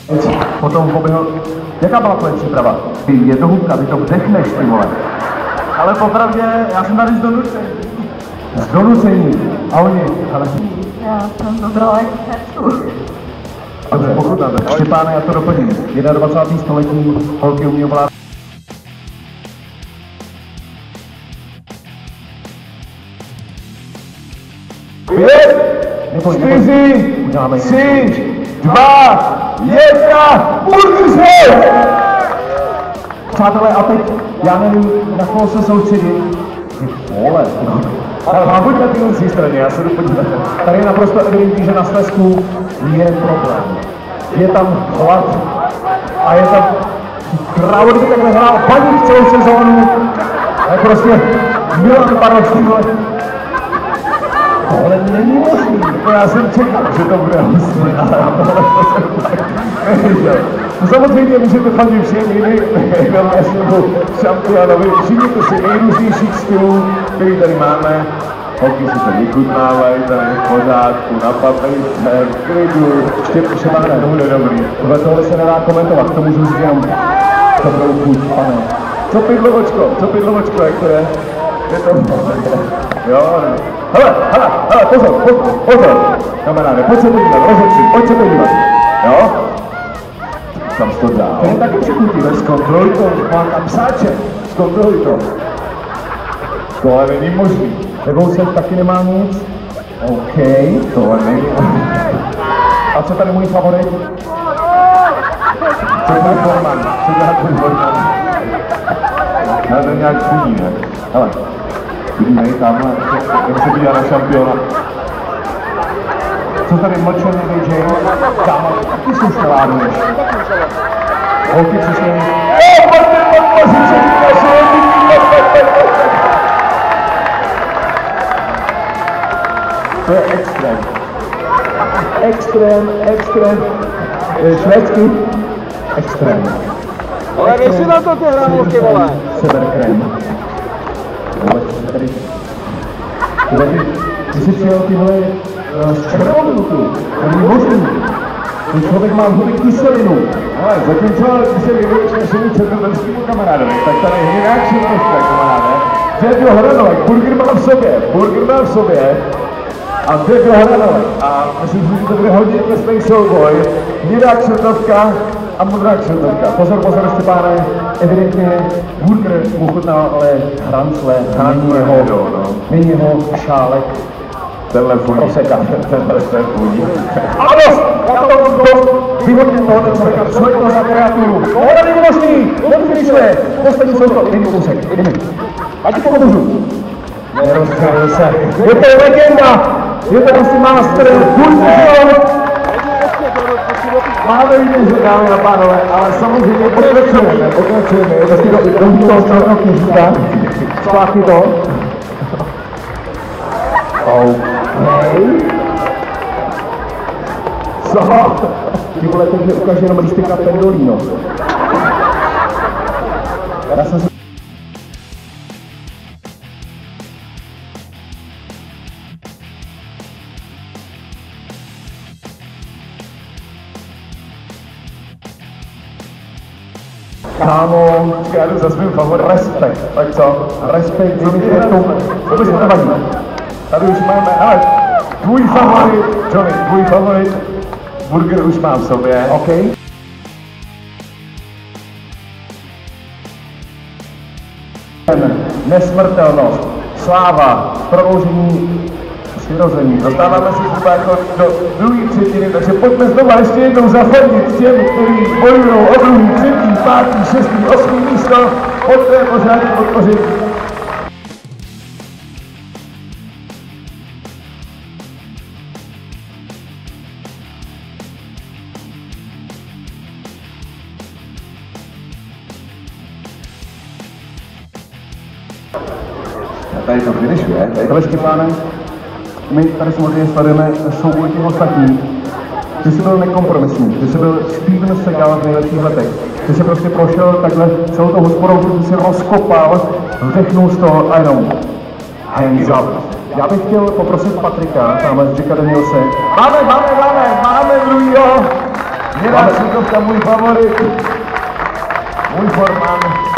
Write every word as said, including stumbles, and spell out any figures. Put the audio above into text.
Potom poběhl. Jaká byla tvoje příprava? Je to hubka, ty to vdechneš, ty vole. Ale popravdě, já jsem tady z donucení. Z donucení? A oni, ale... Já jsem dobrala jako hercu. Dobře, pochutnáte. Štěpáne, já to doplním. dvacátého prvního století holky umí ovládat. Pět, čtyři, tři, dva, jedna, burgeře! Přátelé, a teď, já nevím, na koho se soustředit. Ty vole, no. Ale mám buď na té straně, já se jdu podívat. Tady je naprosto evidentní, že na Slezsku je problém. Je tam hlad a je tam krávo, kdyby takhle hrál paník celou sezónu. Ale prostě Milan Baroš, vole. Tohle není možný. Já jsem čekal, že to bude hustý, ale tohle jsem tak neviděl. No samozřejmě můžete fandit všem jiným velnému šampionovi. Všimněte si nejrůznějších stylů, který tady máme. Holky si to vychutnávají, tady v pořádku, na papejce, v klidu. Štěpáne, to bude dobrý. Tohle tohle se nedá komentovat, to můžu říct jenom dobrou chuť, pane. Co pidlovočko, co pidlovočko, jak to je? Je to... Jo, hele, hele, hele, pozor, pozor, pozor. Kamaráde, pojď se podívat, rozhodci, pojď se podívat. Jo? Tam to dál. To je taky přechutí, zkontroluj to, má tam psáče, zkontroluj to. Tohle není možný. Lebousev taky nemá nic. OK, tohle není možný. A co tady můj favorit? Co je můj forman? Co dělá tvůj forman? Já to nějak chudí, ne? Hele, vidíme i tamhle, jak se podívá na šampiona. Co tady mlčený D J? Dáma, taky jsou štelárníš. Holky přišly. O, pojďte, podpořit, že říká, že je to je extrém. Extrém, extrém. Švédsky. Extrém. Ale vy si na to ty hranulky, vole. Seberkrém. Tady. Ty jsi přijel tyhle z červenou. To není možný. Ten člověk má v hubě kyselinu. Ale zatímco ty se vyvětší našemu černobrskýmu kamarádovi, tak tady je jinak černovská, kamaráde. Dědro Hranovek, burger má v sobě, burger má v sobě. A Dědro Hranovek. A myslím, že to bude hodně těsný souboj. Hnědá černovka a modrá černovka. Pozor, pozor, Štěpáne, evidentně burger mu chutnal, ale hrancle, není jeho, není jeho šálek. Tenhle funí. Proseka. Tenhle se funí. A dost! Já to dost, dost! Vyhodně tohoto člověka, člověk to za kreaturu. Tohle není možný! Odfinišuje! Poslední sousto, není kousek, jdeme. Ať ti pomůžu. Nerozkryl se. Je to legenda! Je to prostě master burger! Máme vidět, že dámy a pánové, ale samozřejmě pokračujeme, pokračujeme. Je to do toho celého knižíka. Zpátky to. OK. Co? Ty vole, teď mi ukáže jenom lístek na pendolino. Já jsem si... Kámo, já jdu za svým favorit. Respekt, tak co? Respekt, je mi to... Vůbec to nevadí. Tady už máme, ale tvůj favorit, Johnny, tvůj favorit, burger už mám v sobě. OK. Nesmrtelnost, sláva, prodloužení přirození. Dostáváme se zhruba jako do druhé třetiny, takže pojďme znovu ještě jednou zafandit těm, kteří bojují o druhý, třetí, pátý, šestý, osmý místo. Pojďme pořádně podpořit. Tady to finišuje, tady tohle Štěpáne. My tady samozřejmě sledujeme souboj těch ostatních. Ty jsi byl nekompromisní, ty jsi byl Steven Seagal v nejlepších letech. Ty jsi prostě prošel takhle celou tou hospodou, ty jsi rozkopal, vdechnul z toho a jenom hands up. Já bych chtěl poprosit Patrika, tamhle z Jacka Danielse. Máme, máme, máme, máme druhýho. Miračníkovka, můj favorit, můj formán.